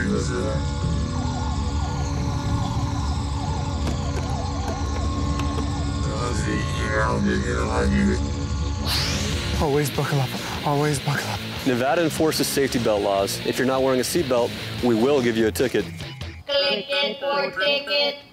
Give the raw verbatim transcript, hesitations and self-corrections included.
Always buckle up. Always buckle up. Nevada enforces safety belt laws. If you're not wearing a seatbelt, we will give you a ticket. Click it for ticket.